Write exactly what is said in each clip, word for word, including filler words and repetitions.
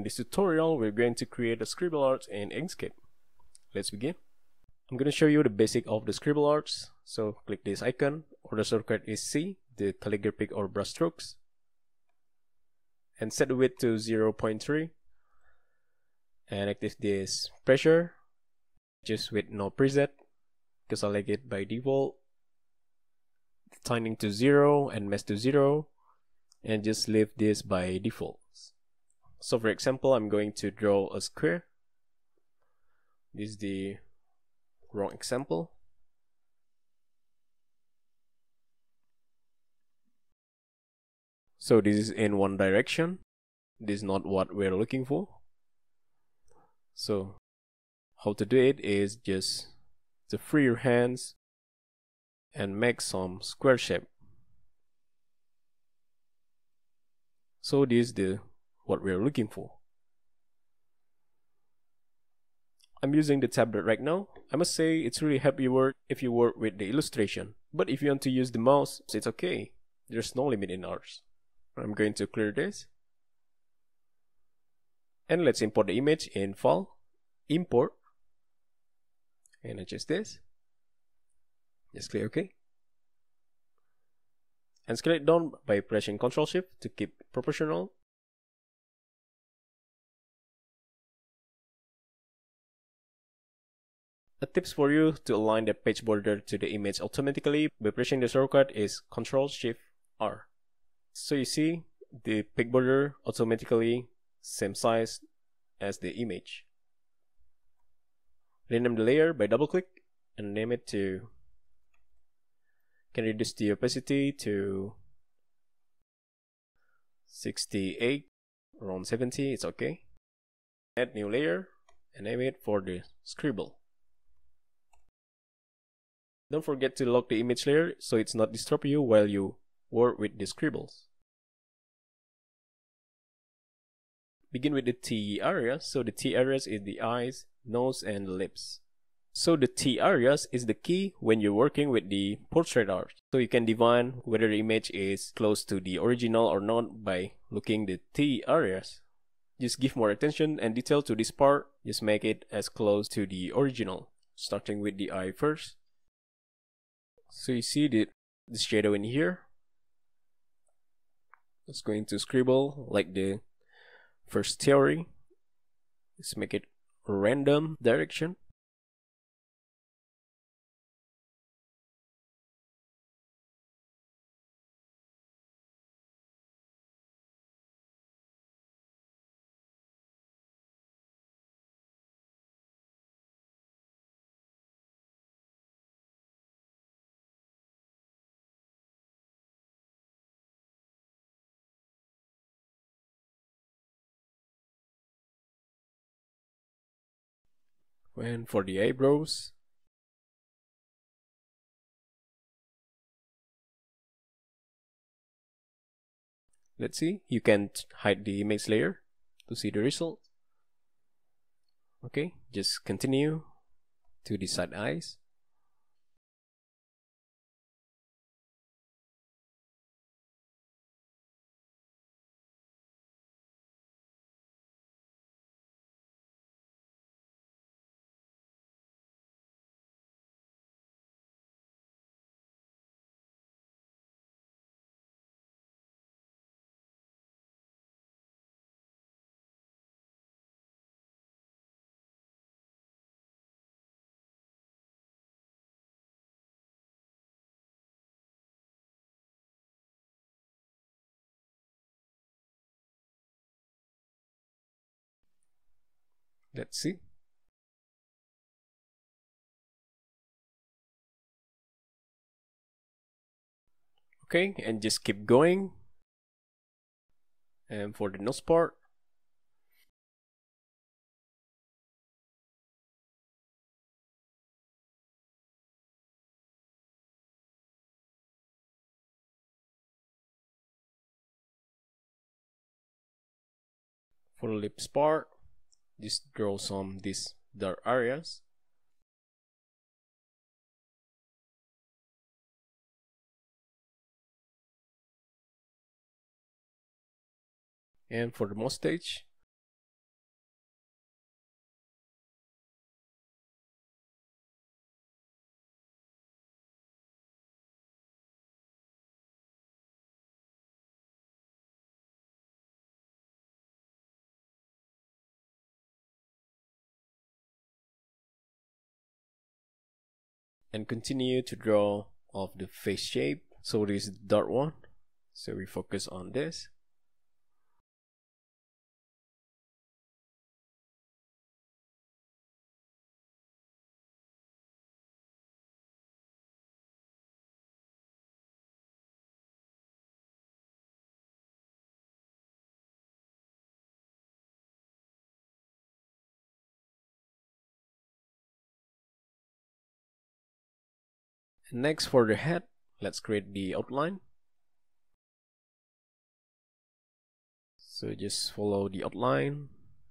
this tutorial, we're going to create a scribble art in Inkscape. Let's begin. I'm going to show you the basic of the scribble arts. So click this icon, or the shortcut is C, the calligraphic or brush strokes, and set the width to zero point three, and active this pressure, just with no preset, because I like it by default. Timing to zero and mesh to zero, and just leave this by default. So for example, I'm going to draw a square. This is the wrong example. So this is in one direction. This is not what we're looking for. So how to do it is just to free your hands and make some square shape. So this is the what we're looking for. I'm using the tablet right now. I must say it's really happy work if you work with the illustration, but if you want to use the mouse, it's okay. There's no limit in ours. I'm going to clear this, and let's import the image in File, Import, and adjust this. Just click OK, and scale it down by pressing Ctrl Shift to keep proportional. A tips for you to align the page border to the image automatically by pressing the shortcut is Ctrl Shift R. So you see the page border automatically same size as the image. Rename the layer by double click and name it to, can reduce the opacity to sixty-eight, around seventy, it's okay. Add new layer and name it for the scribble. Don't forget to lock the image layer so it's not disturb you while you work with the scribbles. Begin with the T area. So the T areas is the eyes, nose, and the lips. So the T areas is the key when you're working with the portrait art. So you can define whether the image is close to the original or not by looking the T areas. Just give more attention and detail to this part. Just make it as close to the original. Starting with the eye first. So you see the, the shadow in here. It's going to scribble like the first theory. Let's make it random direction. And for the eyebrows, let's see, you can hide the image layer to see the result. Okay, just continue to the side eyes. Let's see. Okay, and just keep going. And for the nose part, for the lips part, just draw some these dark areas. And for the mustache, and continue to draw of the face shape. So this is the dark one, so we focus on this. Next, for the head, let's create the outline. So just follow the outline.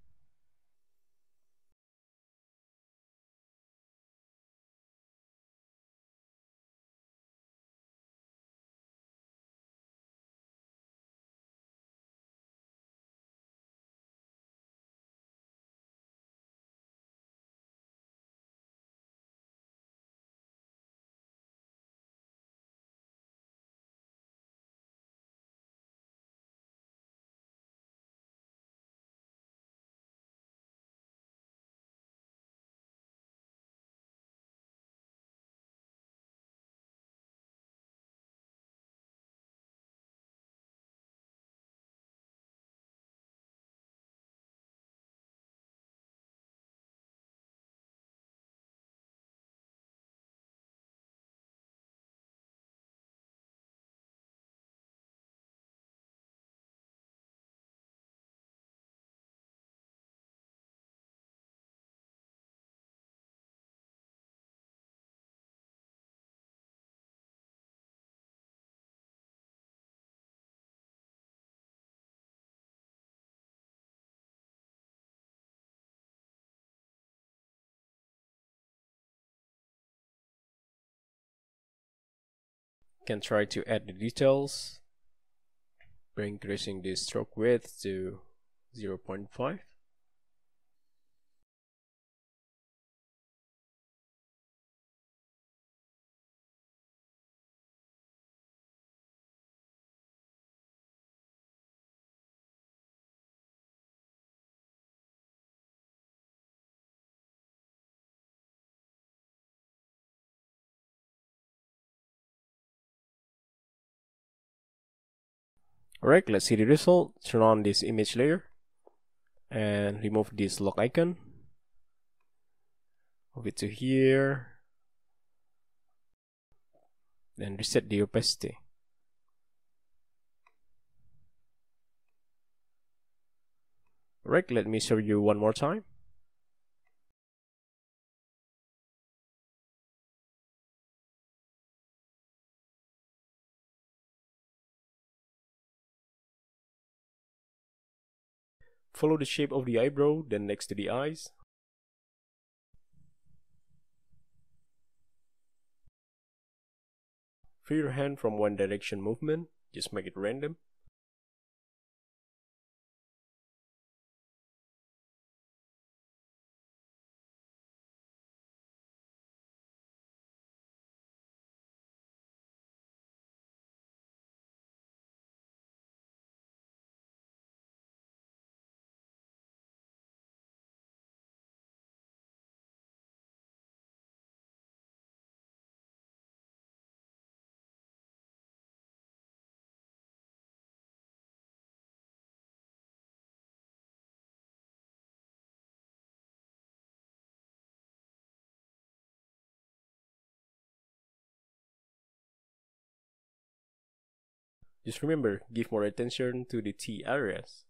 Can try to add the details by increasing the stroke width to zero point five. Alright, let's see the result. Turn on this image layer and remove this lock icon. Move it to here. Then reset the opacity. Alright, let me show you one more time. Follow the shape of the eyebrow, then next to the eyes. Free your hand from one direction movement, just make it random. Just remember, give more attention to the T areas.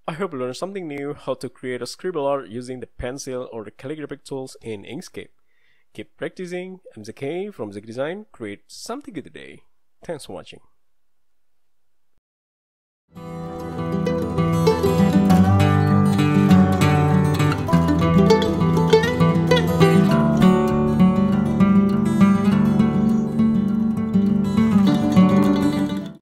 I hope you learned something new, how to create a scribble art using the pencil or the calligraphic tools in Inkscape. Keep practicing. I'm Zaki from Zaki Design. Create something good today. Thanks for watching.